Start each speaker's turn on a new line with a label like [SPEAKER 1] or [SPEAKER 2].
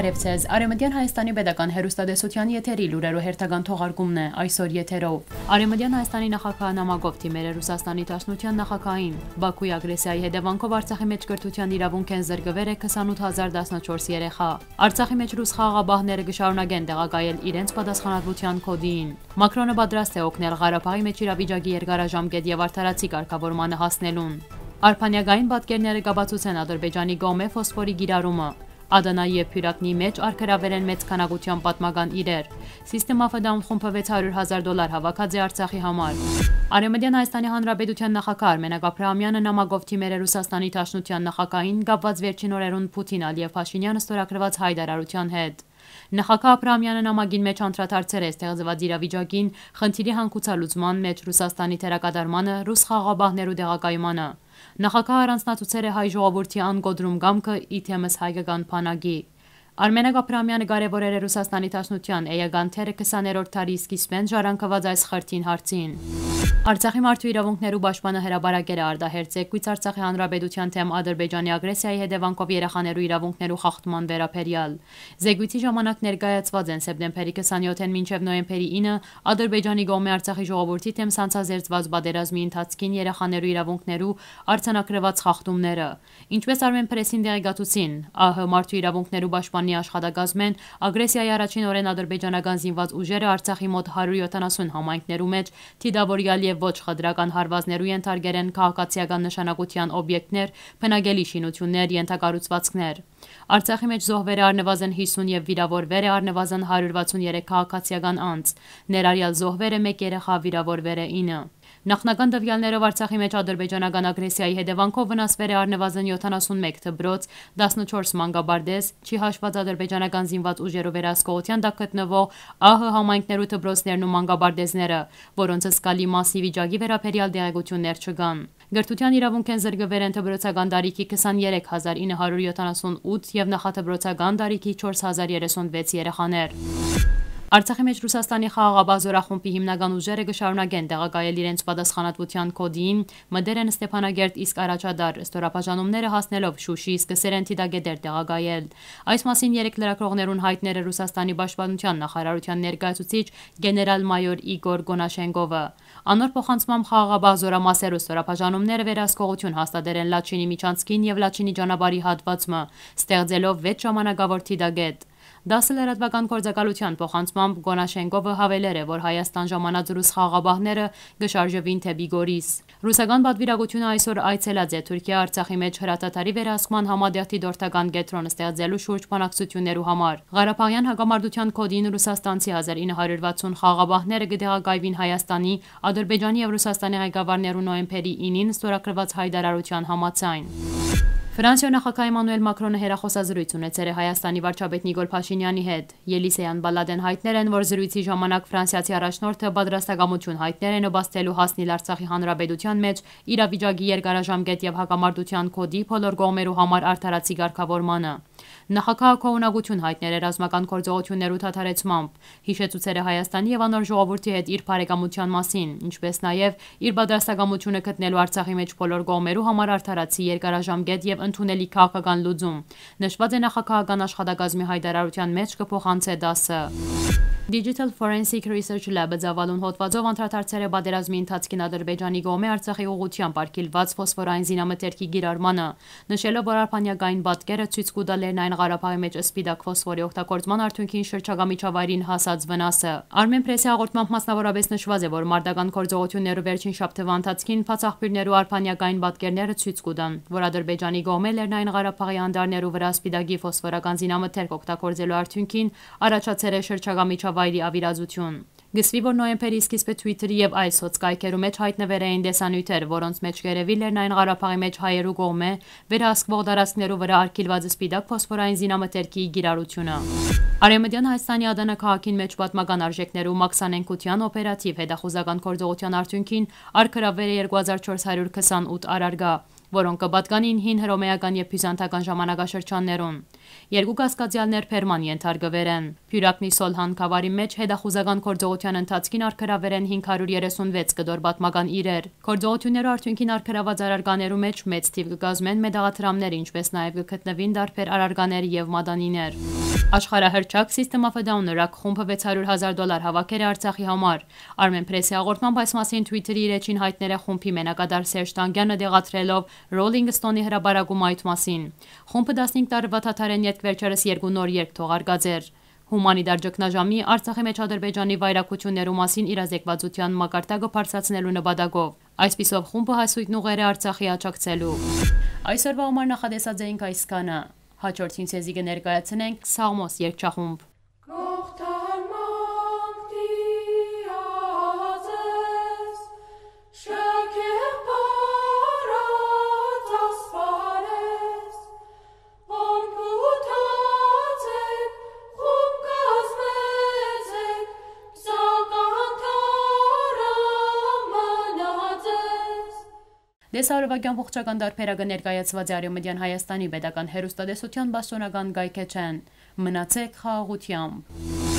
[SPEAKER 1] Բարև ձեզ, Արևմտյան Հայաստանի Պետական հեռուստատեսության եթերի լուրերու հերթական թողարկումն է այսօր եթերով։ Արևմտյան Հայաստանի նախագահը նամակով թիմել է Ռուսաստանի Դաշնության նախագահին։ Բաքուի ագրեսիայի հետևանքով Արցախի մեջ կրթության իրավունք են զրկվել 28014 երեխա։ Արցախի մեջ ռուս խաղաղաբահները կշարունակեն տեղակայել իրենց պատասխանատվության կոդին։ Մակրոնը պատրաստ է օգնել Ղարաբաղի մեջ իրավիճակի երկարաժամկետ եւ արդարացի կարգավորմանը հասնելուն։ Արփանյակային պատկերները կապացուցեն Ադրբեջանի կողմէ ֆոսֆորի գիրառումը։ Ադանայի եւ Փյուրակնի մեջ արգելավեր են մեծ քանակության պատմական իրեր։ System of a Down խումբը $600,000 հավաքած է Արցախի համար։ Արևմտյան Հայաստանի Հանրապետության նախագահ Արմենակ Աբրահամյանը նամակով թիմել է Ռուսաստանի Դաշնության նախագահին կապված վերջին օրերուն Պուտին Ալիև Փաշինյանը ստորագրված հայտարարության հետ։ Նախագահ Աբրահամյանը նամակին մեջ անդրադարձել է ստեղծված իրավիճակին, խնդիրի հանգուցալուծման մեջ Ռուսաստանի թերակատարմանը, ռուս խաղաղաբահներու տեղակայմանը։ Նախագահը առանձնացուցել է հայ ժողովրդի անկոդրում կամքը իթեմս հայկական բանակի։ Արմենակ Աբրահամյանը կարևորել է Ռուսաստանի Դաշնության էական թերը 20-րդ դարի սկիզբին ժառանգված այս խրթին հարցին։ Արցախի մարդու իրավունքներու պաշտպանը հրաբարակել է Արտահերձ Զեկույց Արցախի Հանրապետության թեմ Ադրբեջանի ագրեսիայի հետևանքով երեխաներու իրավունքներու խախտման վերաբերյալ։ Զեկույցի ժամանակ ներկայացված են սեպտեմբերի 27-ին մինչև նոյեմբերի 9 Ադրբեջանի կողմէ Արցախի ժողովրդի թեմ սանձազերծված պատերազմի ընթացքին երեխաներու իրավունքներու արձանագրված խախտումները։ Ինչպես Armen Press-ին տեղեկացուցին, ԱՀ մարդու իրավունքներու պաշտպանի աշխատակազմեն ագրեսիայի առաջին օրեն ադրբեջանական զինված ուժերը Արցախի մոտ 170 համայնքներու մեջ թիդավորյալ եւ ոչ խտրական հարվածներու ենթարկել են քաղաքացիական նշանակության օբյեկտներ, բնակելի շինություններ, ենթակառուցվածքներ։ Արցախի մեջ զոհվել է առնվազն 50 եւ վիրավորվել է առնվազն 163 քաղաքացիական անձ, ներառյալ զոհվել է 1 երեխա, վիրավորվել է 9։ Նախնական տվյալներով Արցախի մեջ ադրբեջանական ագրեսիայի հետևանքով վնասվել է առնվազն 71 դպրոց, 14 մանկաբարձ, չի հաշված ադրբեջանական զինված ուժերու վերահսկողության տակ գտնվող ԱՀ համայնքներու դպրոցներն ու մանկաբարձները, որոնց զգալի մասի վիճակի վերաբերյալ տեղեկություններ չկան։ Գրթության իրավունք են զրկվել են դպրոցական տարիքի 23978 եւ նախադպրոցական տարիքի 4036 երեխաներ։ Արցախի մեջ Ռուսաստանի խաղաղաբահ զորախումբի հիմնական ուժերը կշարունակեն տեղակայել իրենց պատասխանատվության կոդին, մտեր են Ստեփանագերտ, իսկ առաջադար ստորաբաժանումները հասնելով Շուշի սկսել են թիթագետեր տեղակայել։ Այս մասին 3 լրագրողներուն հայտնել է Ռուսաստանի պաշտպանության նախարարության ներկայացուցիչ գեներալ-մայոր Իգոր Գոնաշենկովը։ Անոր փոխանցմամբ խաղաղաբահ զորամասերու ստորաբաժանումները վերահսկողություն հաստատել են Լաչինի միջանցքին եւ Լաչինի ճանապարհի հատվածը, ստեղծելով 6 ժամանակավոր թիթագետ։ 10 լրատվական գործակալության փոխանցմամբ Գոնաշենկովը հավելել է, որ Հայաստան ժամանած ռուս խաղաղաբահները կշարժվին թեպի Գորիս։ Ռուսական պատվիրակությունը այսօր այցելած է Թուրքիա Արցախի մեջ հրատատարի վերահսկման համադեղտի դորդական կենտրոն ստեղծելու շուրջ բանակցություններու համար։ Ղարաբաղյան հակամարտության կոդին ռուսաստանցի 1960 խաղաղաբահները կդեղակայվին Հայաստանի, Ադրբեջանի եւ Ռուսաստանի ղեկավարներու նոյեմբերի 9-ին ստորագրված հայտարարության համաձայն։ Ֆրանսիայի նախագահ Էմանուել Մակրոնը հեռախոսազրույց ունեցել է Հայաստանի վարչապետ Նիկոլ Փաշինյանի հետ։ Ելիսեյան Բալադեն հայտնել են, որ զրույցի ժամանակ ֆրանսիացի առաջնորդը պատրաստակամություն հայտնել է նպաստելու հասնել Արցախի հանրապետության մեջ իրավիճակի երկարաժամկետ եւ հակամարտության կոդի բոլոր կողմերու համար արդարացի կարգավորմանը։ Նախագահը քողունակություն հայտնել է ռազմական գործողություններու դադարեցմամբ, հիշեցուցել է Հայաստանի եւ անոր ժողովրդի հետ իր բարեկամության մասին, ինչպես նաեւ իր պատրաստակամությունը գտնելու Արցախի մեջ բոլոր կողմերու համար արդարացի երկարաժամկետ եւ ընդունելի քաղաքական լուծում։ Նշված է նախագահական աշխատակազմի հայտարարության մեջ կփոխանցե դասը։ Digital Forensic Research Lab-ը ծավալուն հոդվածով անդրադարձել է պատերազմի ընթացքին Ադրբեջանի կողմէ Արցախի ուղղությամբ արգելված ֆոսֆորային զինամթերքի գիրառմանը, նշելով, որ արփանյակային պատկերը ցույց կտա Լեռնային Ղարաբաղի մեջ սպիտակ ֆոսֆորի օգտագործման արդյունքին շրջակա միջավայրին հասած վնասը։ Armen Press-ի հաղորդմամբ մասնավորապես նշված է, որ մարտական գործողություններու վերջին շաբթվա ընթացքին փածախբյուրներու արփանյակային պատկերները ցույց կտան, որ Ադրբեջանի կողմէ Լեռնային Ղարաբաղի անդարներու վրա սպիտակի ֆոսֆորական զինամթերք օգտագործելու արդյունքին առաջացել է շրջակա միջավայրի ավիրազություն։ Գսվի, որ նոյեմբերի սկիզբը Twitter-ի եւ այլ սոցկայքերու մեջ հայտնվել էին տեսանյութեր, որոնց մեջ կերևի Լեռնային Ղարաբաղի մեջ հայերու կողմէ վերահսկվող տարածքներու վրա արգելված սպիտակ ֆոսֆորային զինամթերքի գիրառությունը։ Արևմտյան Հայաստանի Ադանա քաղաքին մեջ պատմական արժեքներու մաքսանենկության օպերատիվ հետախուզական գործողության արդյունքին արգելավեր է 2428 արարգա։ որոնք կպատկանին հին հռոմեական եւ բյուզանդական ժամանակաշրջաններուն։ Երկու կասկածյալներ Փերման ենթարկվել են։ Փյուրակնի Սոլհան քավարի մեջ հետախուզական գործողության ընթացքին արգելավեր են 536 կդոր պատմական իրեր։ Գործողությունները արդյունքին արգելաված առարկաներու մեջ մեծ թիվ կկազմեն մետաղաթրամներ, ինչպես նաեւ կգտնվին դարբեր առարկաներ եւ մադանիներ։ Աշխարհահռչակ System of a Down նորակ խումբը $600,000 հավաքեր է Արցախի համար։ Armen Press-ի հաղորդմամբ այս մասին Twitter-ի իր էջին հայտնել է խումբի մենակադար Սերժ Տանգյանը դեղատրելով Rolling Stone-ի հրապարակում այդ մասին։ Խումբը 15 տարվա թաթարեն յետք վերջերս 2 նոր երգ թողարկած էր։ Հումանիտար ճգնաժամի Արցախի մեջ Ադրբեջանի վայրակություններու մասին իրազեկվածության մակարդակը բարձրացնելու նպատակով։ Այսպիսով խումբը հասույթն ուղղեր է Արցախի աջակցելու։ Այսօրվա համար նախադեսած էինք այսքանը։ Հաջորդ սինթեզի կներկայացնենք Սաղմոս երգչախումբ։ Դեսարովագյան ողջական դարբերակը ներկայացված է Արևմտյան Հայաստանի պետական հեռուստատեսության պաշտոնական կայքեչեն։ Մնացեք խաղաղությամբ։